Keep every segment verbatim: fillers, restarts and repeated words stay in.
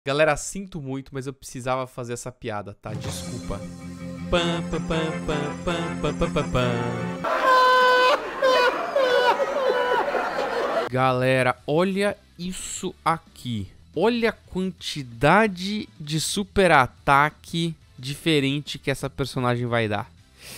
Galera, sinto muito, mas eu precisava fazer essa piada, tá? Desculpa. Pam, pam, pam, pam, pam, pam, pam, pam, pam. Galera, olha isso aqui. Olha a quantidade de super ataque diferente que essa personagem vai dar.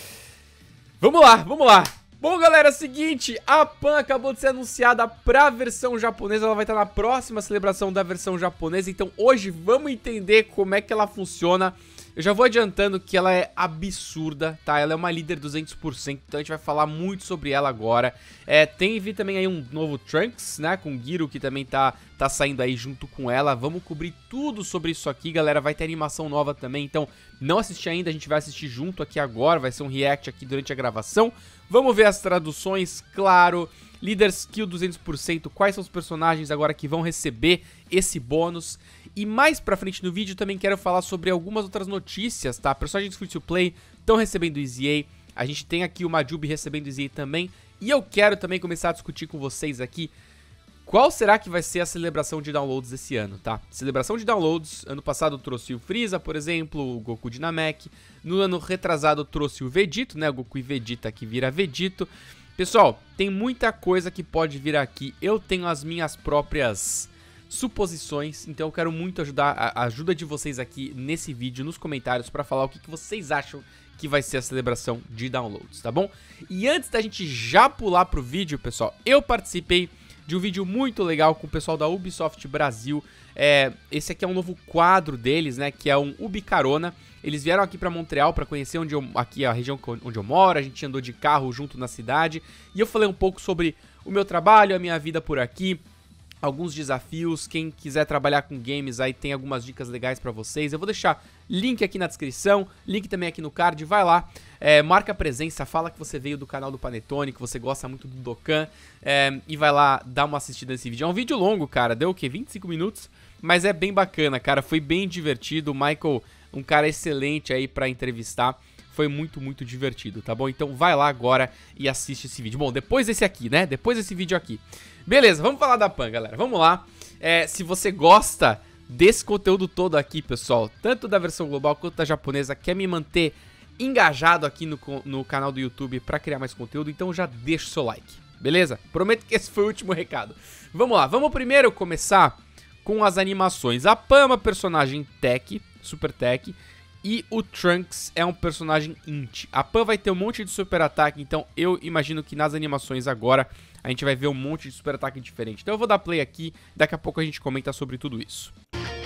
Vamos lá, vamos lá. Bom, galera, é o seguinte, a Pan acabou de ser anunciada pra versão japonesa, ela vai estar na próxima celebração da versão japonesa, então hoje vamos entender como é que ela funciona. Eu já vou adiantando que ela é absurda, tá? Ela é uma líder duzentos por cento, então a gente vai falar muito sobre ela agora. É, tem vi também aí um novo Trunks, né, com Giro, que também tá, tá saindo aí junto com ela. Vamos cobrir tudo sobre isso aqui, galera. Vai ter animação nova também, então não assisti ainda, a gente vai assistir junto aqui agora. Vai ser um react aqui durante a gravação. Vamos ver as traduções, claro. Líder Skill duzentos por cento, quais são os personagens agora que vão receber esse bônus. E mais pra frente no vídeo também quero falar sobre algumas outras notícias, tá? Personagens free to play estão recebendo E Z A, a gente tem aqui o Majubi recebendo E Z A também. E eu quero também começar a discutir com vocês aqui qual será que vai ser a celebração de downloads desse ano, tá? Celebração de downloads, ano passado trouxe o Freeza, por exemplo, o Goku de Namek. No ano retrasado trouxe o Vegito, né? O Goku e Vegeta que vira Vegito. Pessoal, tem muita coisa que pode vir aqui. Eu tenho as minhas próprias suposições, então eu quero muito ajudar a ajuda de vocês aqui nesse vídeo, nos comentários, pra falar o que, que vocês acham que vai ser a celebração de downloads, tá bom? E antes da gente já pular pro vídeo, pessoal, eu participei de um vídeo muito legal com o pessoal da Ubisoft Brasil. É, esse aqui é um novo quadro deles, né, que é um Ubicarona. Eles vieram aqui pra Montreal pra conhecer onde eu, aqui a região onde eu moro, a gente andou de carro junto na cidade, e eu falei um pouco sobre o meu trabalho, a minha vida por aqui, alguns desafios. Quem quiser trabalhar com games aí tem algumas dicas legais pra vocês. Eu vou deixar link aqui na descrição, link também aqui no card, vai lá, é, marca presença, fala que você veio do canal do Panetone, que você gosta muito do Dokkan, é, e vai lá dar uma assistida nesse vídeo. É um vídeo longo, cara, deu o quê? vinte e cinco minutos, mas é bem bacana, cara, foi bem divertido. O Michael, um cara excelente aí pra entrevistar. Foi muito, muito divertido, tá bom? Então vai lá agora e assiste esse vídeo. Bom, depois desse aqui, né? Depois desse vídeo aqui. Beleza, vamos falar da Pan, galera. Vamos lá. É, se você gosta desse conteúdo todo aqui, pessoal, tanto da versão global quanto da japonesa, quer me manter engajado aqui no, no canal do YouTube pra criar mais conteúdo, então já deixa o seu like, beleza? Prometo que esse foi o último recado. Vamos lá, vamos primeiro começar com as animações. A Pan é uma personagem tech, super tech, e o Trunks é um personagem int. A Pan vai ter um monte de super ataque, então eu imagino que nas animações agora a gente vai ver um monte de super ataque diferente. Então eu vou dar play aqui, daqui a pouco a gente comenta sobre tudo isso.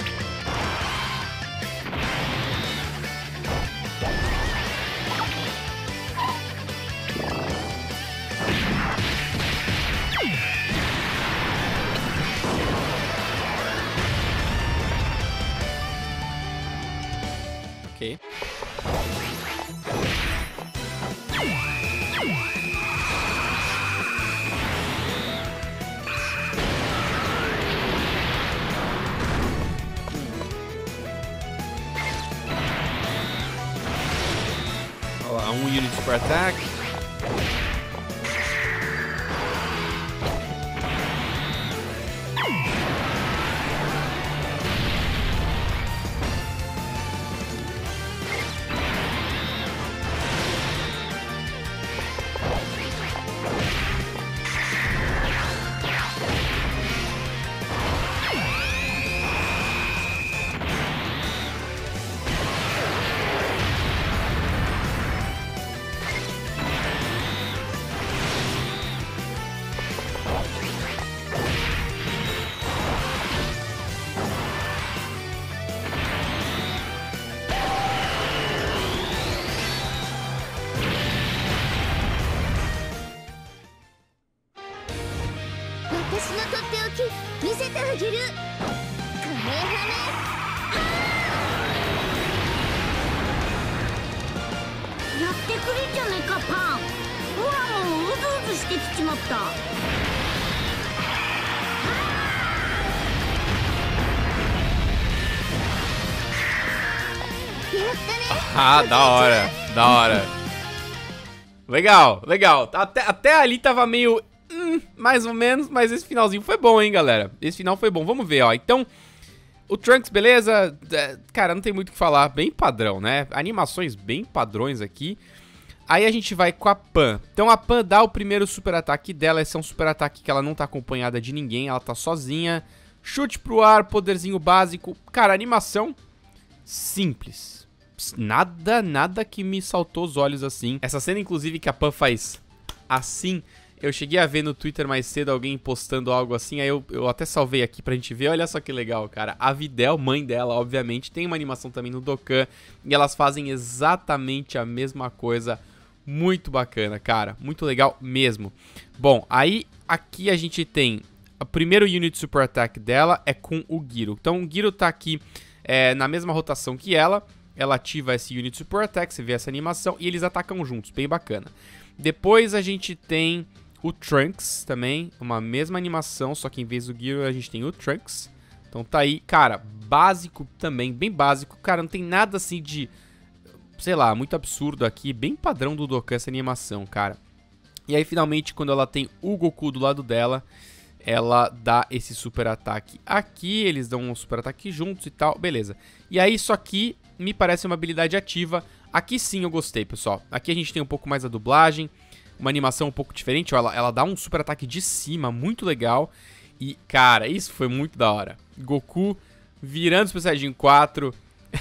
Ok. Olha lá, um unit super attack. Ah, da hora, da hora. Legal, legal. Até, até ali tava meio... Hum, mais ou menos, mas esse finalzinho foi bom, hein, galera. Esse final foi bom. Vamos ver, ó. Então, o Trunks, beleza? É, cara, não tem muito o que falar. Bem padrão, né? Animações bem padrões aqui. Aí a gente vai com a Pan. Então a Pan dá o primeiro super ataque dela. Esse é um super ataque que ela não tá acompanhada de ninguém. Ela tá sozinha. Chute pro ar, poderzinho básico. Cara, animação simples. Nada, nada que me saltou os olhos assim. Essa cena, inclusive, que a Pan faz assim... Eu cheguei a ver no Twitter mais cedo alguém postando algo assim, aí eu, eu até salvei aqui pra gente ver. Olha só que legal, cara. A Videl, mãe dela, obviamente, tem uma animação também no Dokkan. E elas fazem exatamente a mesma coisa. Muito bacana, cara. Muito legal mesmo. Bom, aí aqui a gente tem... O primeiro Unit Super Attack dela é com o Gyro. Então o Gyro tá aqui é, na mesma rotação que ela. Ela ativa esse Unit Super Attack, você vê essa animação. E eles atacam juntos, bem bacana. Depois a gente tem... o Trunks também, uma mesma animação, só que em vez do Gyro a gente tem o Trunks. Então tá aí, cara, básico também, bem básico. Cara, não tem nada assim de, sei lá, muito absurdo aqui. Bem padrão do Dokkan essa animação, cara. E aí finalmente quando ela tem o Goku do lado dela, ela dá esse super ataque aqui. Eles dão um super ataque juntos e tal, beleza. E aí isso aqui me parece uma habilidade ativa. Aqui sim eu gostei, pessoal. Aqui a gente tem um pouco mais a dublagem. Uma animação um pouco diferente, ó, ela, ela dá um super ataque de cima, muito legal. E, cara, isso foi muito da hora. Goku virando Super Saiyajin quatro.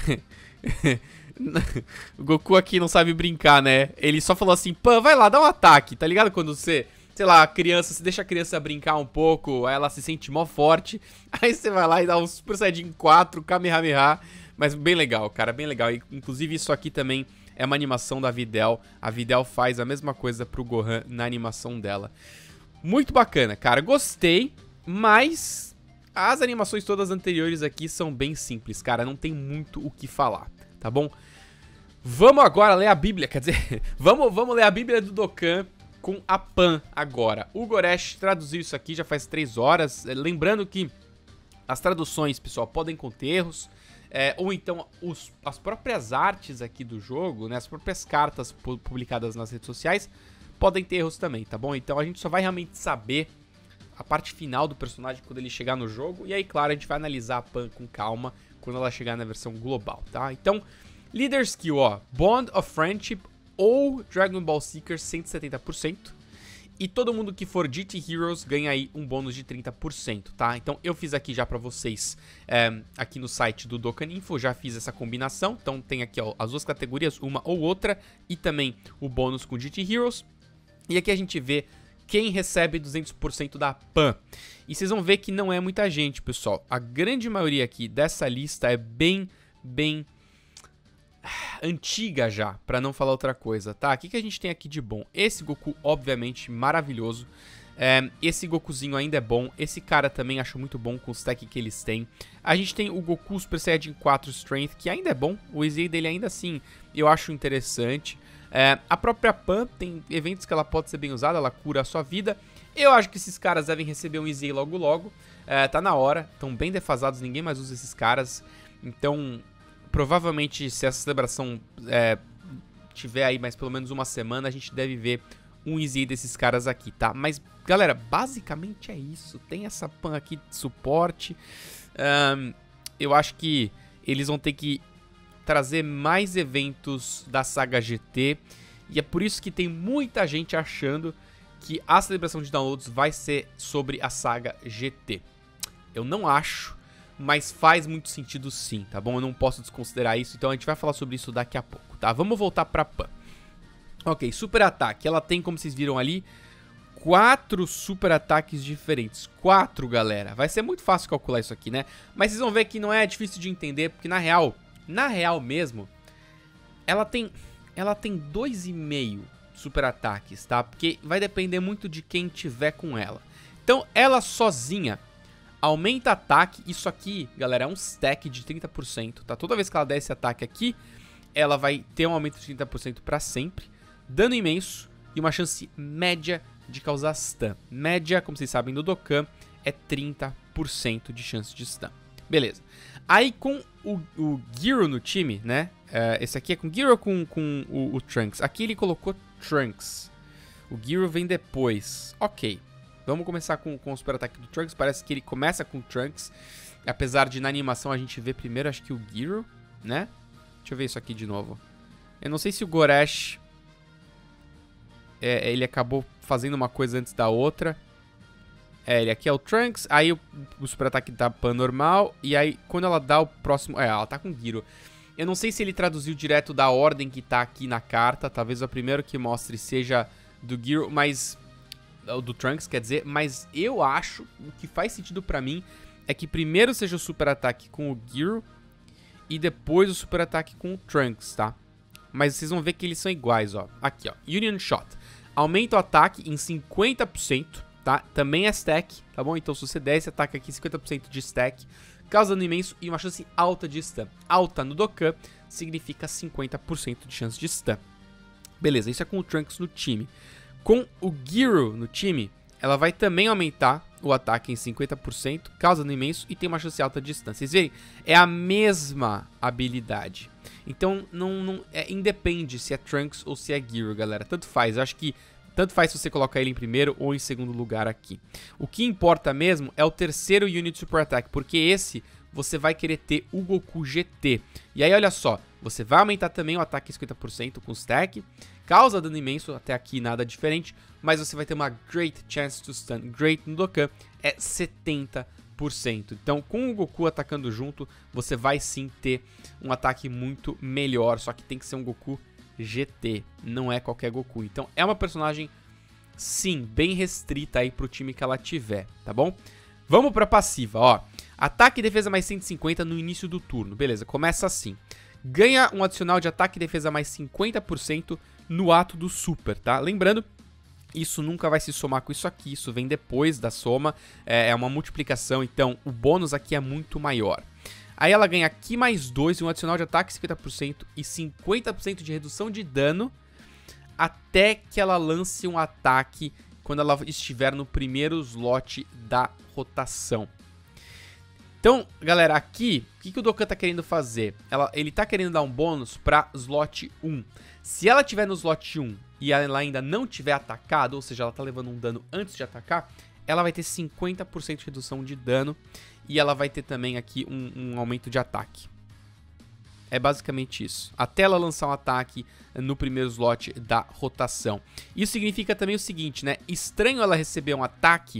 O Goku aqui não sabe brincar, né? Ele só falou assim, pã, vai lá, dá um ataque, tá ligado? Quando você, sei lá, a criança, você deixa a criança brincar um pouco, aí ela se sente mó forte. Aí você vai lá e dá um Super Saiyajin quatro, Kamehameha. Mas bem legal, cara, bem legal. E, inclusive isso aqui também... é uma animação da Videl. A Videl faz a mesma coisa pro Gohan na animação dela. Muito bacana, cara. Gostei, mas as animações todas anteriores aqui são bem simples, cara. Não tem muito o que falar, tá bom? Vamos agora ler a Bíblia, quer dizer... vamos, vamos ler a Bíblia do Dokkan com a Pan agora. O Goresh traduziu isso aqui já faz três horas. Lembrando que as traduções, pessoal, podem conter erros. É, ou então os, as próprias artes aqui do jogo, né, as próprias cartas publicadas nas redes sociais podem ter erros também, tá bom? Então a gente só vai realmente saber a parte final do personagem quando ele chegar no jogo. E aí, claro, a gente vai analisar a Pan com calma quando ela chegar na versão global, tá? Então, Leader Skill, ó, Bond of Friendship ou Dragon Ball Seeker cento e setenta por cento. E todo mundo que for G T Heroes ganha aí um bônus de trinta por cento, tá? Então eu fiz aqui já pra vocês, é, aqui no site do Dokkan Info, já fiz essa combinação. Então tem aqui, ó, as duas categorias, uma ou outra, e também o bônus com G T Heroes. E aqui a gente vê quem recebe duzentos por cento da Pan. E vocês vão ver que não é muita gente, pessoal. A grande maioria aqui dessa lista é bem, bem... antiga já, pra não falar outra coisa, tá? O que, que a gente tem aqui de bom? Esse Goku, obviamente, maravilhoso. É, esse Gokuzinho ainda é bom. Esse cara também acho muito bom com os tech que eles têm. A gente tem o Goku Super Saiyajin quatro Strength, que ainda é bom. O Easy dele ainda assim, eu acho interessante. É, a própria Pan tem eventos que ela pode ser bem usada, ela cura a sua vida. Eu acho que esses caras devem receber um Easy logo logo. É, tá na hora, estão bem defasados, ninguém mais usa esses caras. Então... provavelmente, se essa celebração é, tiver aí mais pelo menos uma semana, a gente deve ver um Easy desses caras aqui, tá? Mas, galera, basicamente é isso. Tem essa Pan aqui de suporte. Um, eu acho que eles vão ter que trazer mais eventos da saga G T. E é por isso que tem muita gente achando que a celebração de downloads vai ser sobre a saga G T. Eu não acho. Mas faz muito sentido sim, tá bom? Eu não posso desconsiderar isso, então a gente vai falar sobre isso daqui a pouco, tá? Vamos voltar pra Pan. Ok, super ataque. Ela tem, como vocês viram ali, quatro super ataques diferentes. Quatro, galera. Vai ser muito fácil calcular isso aqui, né? Mas vocês vão ver que não é difícil de entender, porque na real, na real mesmo, ela tem, ela tem dois e meio super ataques, tá? Porque vai depender muito de quem tiver com ela. Então, ela sozinha... aumenta ataque, isso aqui, galera, é um stack de trinta por cento, tá? Toda vez que ela der esse ataque aqui, ela vai ter um aumento de trinta por cento pra sempre, dano imenso e uma chance média de causar stun. Média, como vocês sabem, do Dokkan é trinta por cento de chance de stun. Beleza. Aí com o, o Gyro no time, né? Uh, esse aqui é com Gyro ou com, com o, o Trunks? Aqui ele colocou Trunks. O Gyro vem depois. Ok. Vamos começar com, com o super ataque do Trunks. Parece que ele começa com o Trunks. Apesar de na animação a gente ver primeiro, acho que o Giro, né? Deixa eu ver isso aqui de novo. Eu não sei se o Goresh... É, ele acabou fazendo uma coisa antes da outra. É, ele aqui é o Trunks, aí o, o super ataque tá pan normal, e aí quando ela dá o próximo... É, ela tá com Giro. Eu não sei se ele traduziu direto da ordem que tá aqui na carta, talvez o primeiro que mostre seja do Giro, mas... do Trunks, quer dizer, mas eu acho, o que faz sentido pra mim, é que primeiro seja o super ataque com o Giro, e depois o super ataque com o Trunks, tá? Mas vocês vão ver que eles são iguais, ó. Aqui, ó, Union Shot. Aumenta o ataque em cinquenta por cento, tá? Também é stack, tá bom? Então se você der esse ataque aqui, cinquenta por cento de stack, causa dano imenso e uma chance alta de stun. Alta no Dokkan significa cinquenta por cento de chance de stun. Beleza, isso é com o Trunks no time. Com o Giro no time, ela vai também aumentar o ataque em cinquenta por cento, causa dano imenso e tem uma chance alta de stun. Vocês verem? É a mesma habilidade. Então, não, não é, independe se é Trunks ou se é Giro, galera. Tanto faz. Eu acho que tanto faz se você colocar ele em primeiro ou em segundo lugar aqui. O que importa mesmo é o terceiro Unit Super Attack, porque esse você vai querer ter o Goku G T. E aí, olha só, você vai aumentar também o ataque em cinquenta por cento com stack, causa dano imenso, até aqui nada diferente, mas você vai ter uma Great Chance to Stun. Great no Dokkan é setenta por cento. Então, com o Goku atacando junto, você vai sim ter um ataque muito melhor, só que tem que ser um Goku G T, não é qualquer Goku. Então, é uma personagem, sim, bem restrita aí pro time que ela tiver, tá bom? Vamos pra passiva, ó. Ataque e defesa mais cento e cinquenta no início do turno. Beleza, começa assim. Ganha um adicional de ataque e defesa mais cinquenta por cento no ato do super, tá? Lembrando, isso nunca vai se somar com isso aqui, isso vem depois da soma, é uma multiplicação, então o bônus aqui é muito maior. Aí ela ganha aqui mais dois e um adicional de ataque cinquenta por cento e cinquenta por cento de redução de dano até que ela lance um ataque quando ela estiver no primeiro slot da rotação. Então, galera, aqui, o que, que o Dokkan tá querendo fazer? Ela, ele tá querendo dar um bônus pra slot um. Se ela tiver no slot um e ela ainda não tiver atacado, ou seja, ela tá levando um dano antes de atacar, ela vai ter cinquenta por cento de redução de dano e ela vai ter também aqui um, um aumento de ataque. É basicamente isso. Até ela lançar um ataque no primeiro slot da rotação. Isso significa também o seguinte, né? Estranho ela receber um ataque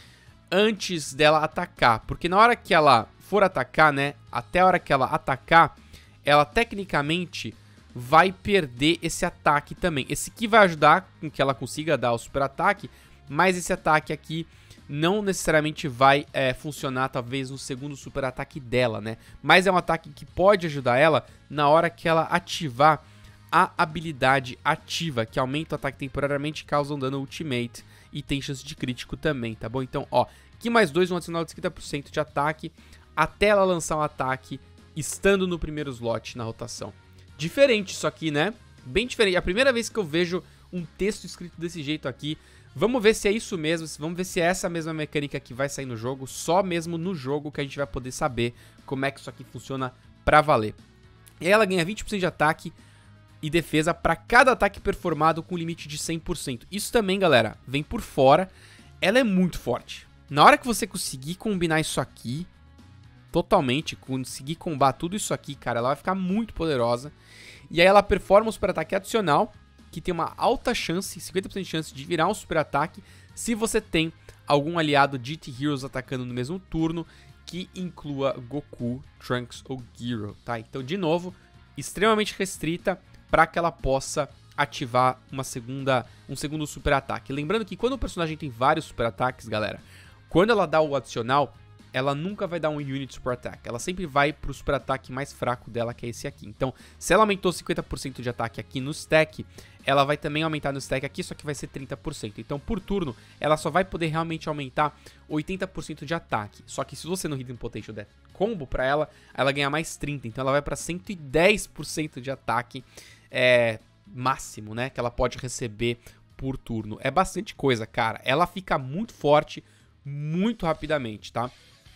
antes dela atacar, porque na hora que ela for atacar, né, até a hora que ela atacar, ela tecnicamente vai perder esse ataque também. Esse aqui vai ajudar com que ela consiga dar o super ataque, mas esse ataque aqui não necessariamente vai é, funcionar talvez no segundo super ataque dela, né, mas é um ataque que pode ajudar ela na hora que ela ativar a habilidade ativa, que aumenta o ataque temporariamente e causa um dano ultimate. E tem chance de crítico também, tá bom? Então, ó, aqui mais dois, um adicional de cinquenta por cento de ataque, até ela lançar um ataque, estando no primeiro slot na rotação. Diferente isso aqui, né? Bem diferente. É a primeira vez que eu vejo um texto escrito desse jeito aqui. Vamos ver se é isso mesmo, vamos ver se é essa mesma mecânica que vai sair no jogo. Só mesmo no jogo que a gente vai poder saber como é que isso aqui funciona pra valer. E aí ela ganha vinte por cento de ataque e defesa para cada ataque performado com limite de cem por cento. Isso também, galera, vem por fora. Ela é muito forte. Na hora que você conseguir combinar isso aqui, totalmente, conseguir combar tudo isso aqui, cara, ela vai ficar muito poderosa. E aí ela performa um super ataque adicional, que tem uma alta chance, cinquenta por cento de chance de virar um super ataque, se você tem algum aliado G T Heroes atacando no mesmo turno, que inclua Goku, Trunks ou Giro, tá? Então, de novo, extremamente restrita, para que ela possa ativar uma segunda, um segundo super ataque. Lembrando que quando o personagem tem vários super ataques, galera, quando ela dá o adicional, ela nunca vai dar um unit super attack. Ela sempre vai pro super ataque mais fraco dela, que é esse aqui. Então, se ela aumentou cinquenta por cento de ataque aqui no stack, ela vai também aumentar no stack aqui, só que vai ser trinta por cento. Então, por turno, ela só vai poder realmente aumentar oitenta por cento de ataque. Só que se você no Hidden Potential der combo pra ela, ela ganha mais trinta. Então, ela vai pra cento e dez por cento de ataque é, máximo, né? Que ela pode receber por turno. É bastante coisa, cara. Ela fica muito forte, muito rapidamente, tá?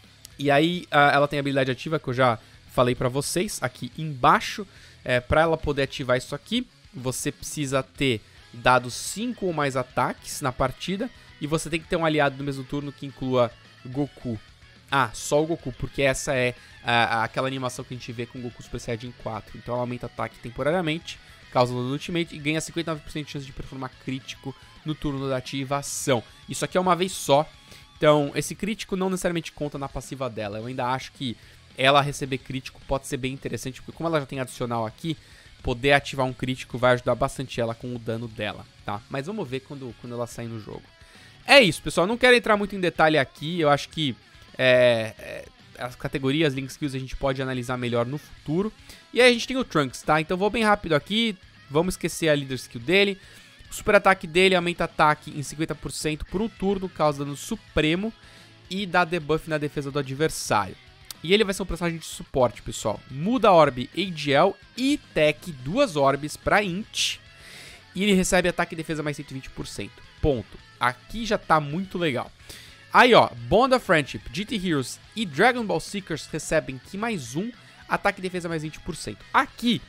E aí, uh, ela tem a habilidade ativa que eu já falei pra vocês aqui embaixo. É, pra ela poder ativar isso aqui, você precisa ter dado cinco ou mais ataques na partida. E você tem que ter um aliado no mesmo turno que inclua Goku Ah, só o Goku, porque essa é a, a, aquela animação que a gente vê com o Goku Super Saiyajin quatro. Então ela aumenta ataque temporariamente, causa dano no Ultimate e ganha cinquenta e nove por cento de chance de performar crítico no turno da ativação. Isso aqui é uma vez só, então esse crítico não necessariamente conta na passiva dela. Eu ainda acho que ela receber crítico pode ser bem interessante, porque como ela já tem adicional aqui, poder ativar um crítico vai ajudar bastante ela com o dano dela, tá? Mas vamos ver quando, quando ela sair no jogo. É isso, pessoal, não quero entrar muito em detalhe aqui, eu acho que É, é, as categorias Link Skills a gente pode analisar melhor no futuro. E aí a gente tem o Trunks, tá? Então vou bem rápido aqui. Vamos esquecer a Leader Skill dele. O super ataque dele aumenta ataque em cinquenta por cento por um turno, causa dano supremo e dá debuff na defesa do adversário. E ele vai ser um personagem de suporte, pessoal. Muda a Orb A G L e Tech duas orbes para Int. E ele recebe ataque e defesa mais cento e vinte por cento. Ponto. Aqui já tá muito legal. Aí, ó, Bond of Friendship, G T Heroes e Dragon Ball Seekers recebem Ki mais um, ataque e defesa mais vinte por cento. Aqui,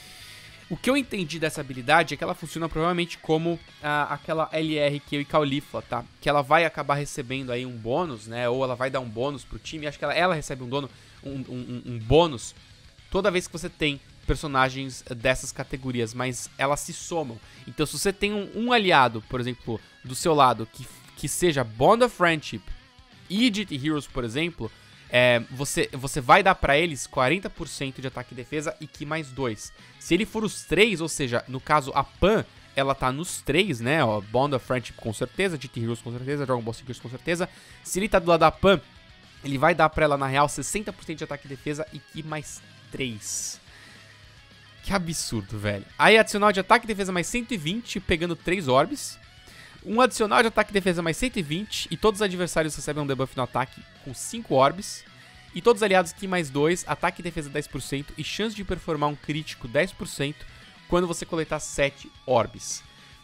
o que eu entendi dessa habilidade é que ela funciona provavelmente como ah, aquela L R Q e Caulifla, tá? Que ela vai acabar recebendo aí um bônus, né? Ou ela vai dar um bônus pro time. Acho que ela, ela recebe um, dono, um, um, um bônus toda vez que você tem personagens dessas categorias, mas elas se somam. Então, se você tem um, um aliado, por exemplo, do seu lado, que que seja Bond of Friendship e G T Heroes, por exemplo, é, você, você vai dar pra eles quarenta por cento de ataque e defesa e Ki mais dois. Se ele for os três, ou seja, no caso a Pan, ela tá nos três, né, ó, Bond of Friendship com certeza, G T Heroes com certeza, Dragon Ball Seekers com certeza. Se ele tá do lado da Pan, ele vai dar pra ela, na real, sessenta por cento de ataque e defesa e Ki mais três. Que absurdo, velho. Aí adicional de ataque e defesa mais cento e vinte, pegando três orbes. Um adicional de ataque e defesa mais cento e vinte. E todos os adversários recebem um debuff no ataque com cinco orbes. E todos os aliados Ki mais dois, ataque e defesa dez por cento. E chance de performar um crítico dez por cento quando você coletar sete orbes.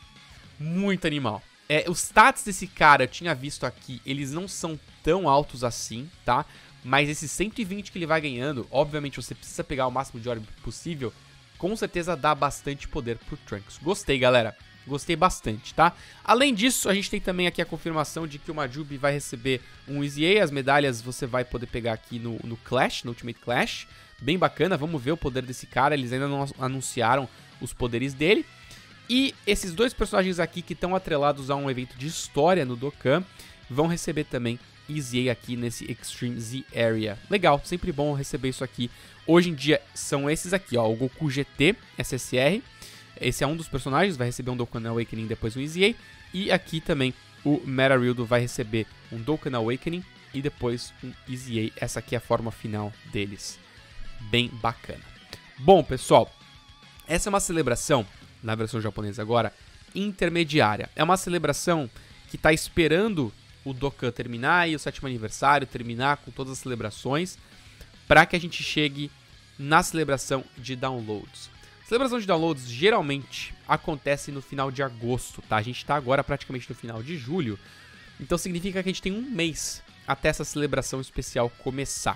Muito animal. É, os stats desse cara, eu tinha visto aqui, eles não são tão altos assim, tá? Mas esses cento e vinte que ele vai ganhando, obviamente você precisa pegar o máximo de orb possível. Com certeza dá bastante poder pro Trunks. Gostei, galera. Gostei bastante, tá? Além disso, a gente tem também aqui a confirmação de que o Majubi vai receber um Easy A. As medalhas você vai poder pegar aqui no, no Clash, no Ultimate Clash. Bem bacana, vamos ver o poder desse cara. Eles ainda não anunciaram os poderes dele. E esses dois personagens aqui que estão atrelados a um evento de história no Dokkan vão receber também Easy A aqui nesse Extreme Z Area. Legal, sempre bom receber isso aqui. Hoje em dia são esses aqui, ó, o Goku G T S S R. Esse é um dos personagens, vai receber um Dokkan Awakening depois um Easy A. E aqui também o Metarildo vai receber um Dokkan Awakening e depois um Easy A. Essa aqui é a forma final deles. Bem bacana. Bom, pessoal, essa é uma celebração, na versão japonesa agora, intermediária. É uma celebração que está esperando o Dokkan terminar e o sétimo aniversário terminar com todas as celebrações para que a gente chegue na celebração de downloads. Celebração de downloads geralmente acontece no final de agosto, tá? A gente tá agora praticamente no final de julho, então significa que a gente tem um mês até essa celebração especial começar.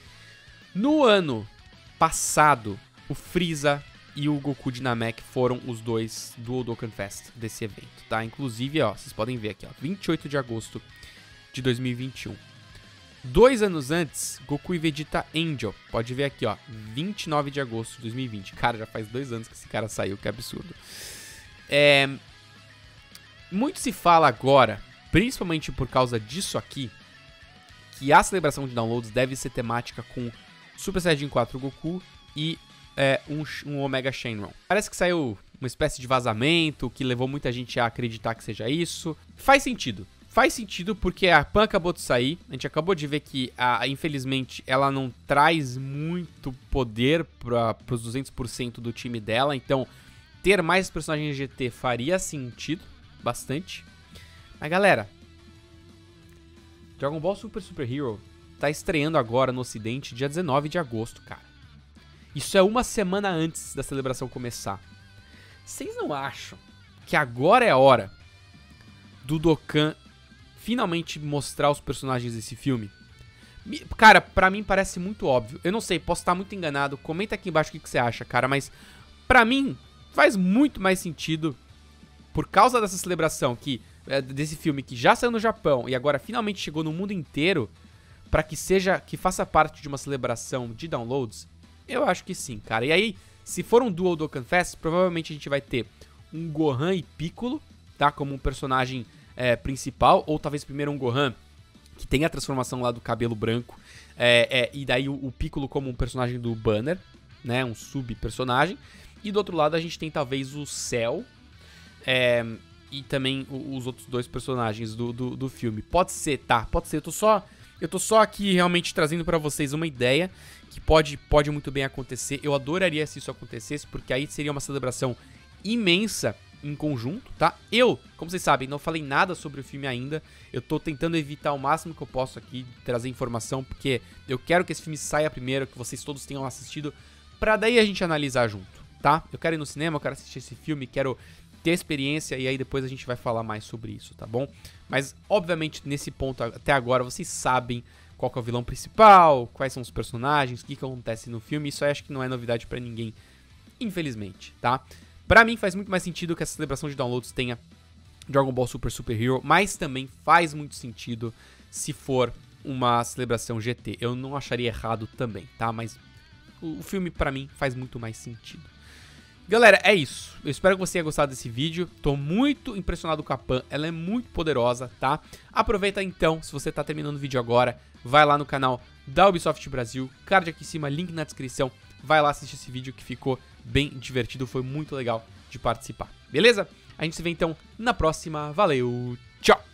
No ano passado, o Frieza e o Goku de Namek foram os dois do Dokkan Fest desse evento, tá? Inclusive, ó, vocês podem ver aqui, ó, vinte e oito de agosto de dois mil e vinte e um. Dois anos antes, Goku e Vegeta Angel. Pode ver aqui, ó, vinte e nove de agosto de dois mil e vinte. Cara, já faz dois anos que esse cara saiu, que absurdo. É... Muito se fala agora, principalmente por causa disso aqui, que a celebração de downloads deve ser temática com Super Saiyajin quatro Goku e é, um, um Omega Shenron. Parece que saiu uma espécie de vazamento que levou muita gente a acreditar que seja isso. Faz sentido. Faz sentido porque a Pan acabou de sair, a gente acabou de ver que, a, infelizmente, ela não traz muito poder para os duzentos por cento do time dela, então ter mais personagens G T faria sentido, bastante. Mas galera, Dragon Ball Super Super Hero tá estreando agora no ocidente dia dezenove de agosto, cara. Isso é uma semana antes da celebração começar. Vocês não acham que agora é a hora do Dokkan finalmente mostrar os personagens desse filme? Cara, pra mim parece muito óbvio. Eu não sei, posso estar muito enganado. Comenta aqui embaixo o que, que você acha, cara. Mas pra mim faz muito mais sentido, por causa dessa celebração que, desse filme que já saiu no Japão e agora finalmente chegou no mundo inteiro, pra que seja, que faça parte de uma celebração de downloads? Eu acho que sim, cara. E aí, se for um Dual Dokkan Fest, provavelmente a gente vai ter um Gohan e Piccolo, tá? Como um personagem é, principal, ou talvez primeiro um Gohan que tem a transformação lá do cabelo branco, é, é, e daí o, o Piccolo como um personagem do Banner, né? Um sub-personagem. E do outro lado a gente tem talvez o Cell, é, e também os outros dois personagens do, do, do filme. Pode ser, tá? Pode ser. Eu tô só, eu tô só aqui realmente trazendo pra vocês uma ideia que pode, pode muito bem acontecer. Eu adoraria se isso acontecesse, porque aí seria uma celebração imensa em conjunto, tá? Eu, como vocês sabem, não falei nada sobre o filme ainda. Eu tô tentando evitar o máximo que eu posso aqui de trazer informação, porque eu quero que esse filme saia primeiro, que vocês todos tenham assistido, pra daí a gente analisar junto, tá? Eu quero ir no cinema, eu quero assistir esse filme, quero ter experiência e aí depois a gente vai falar mais sobre isso, tá bom? Mas, obviamente, nesse ponto até agora, vocês sabem qual que é o vilão principal, quais são os personagens, o que que acontece no filme. Isso aí acho que não é novidade pra ninguém, infelizmente, tá? Pra mim faz muito mais sentido que essa celebração de downloads tenha Dragon Ball Super Super Hero, mas também faz muito sentido se for uma celebração G T. Eu não acharia errado também, tá? Mas o filme pra mim faz muito mais sentido. Galera, é isso. Eu espero que você tenha gostado desse vídeo. Tô muito impressionado com a Pan. Ela é muito poderosa, tá? Aproveita então, se você tá terminando o vídeo agora, vai lá no canal da Ubisoft Brasil. Card aqui em cima, link na descrição. Vai lá assistir esse vídeo que ficou bem divertido. Foi muito legal de participar. Beleza? A gente se vê então na próxima. Valeu, tchau!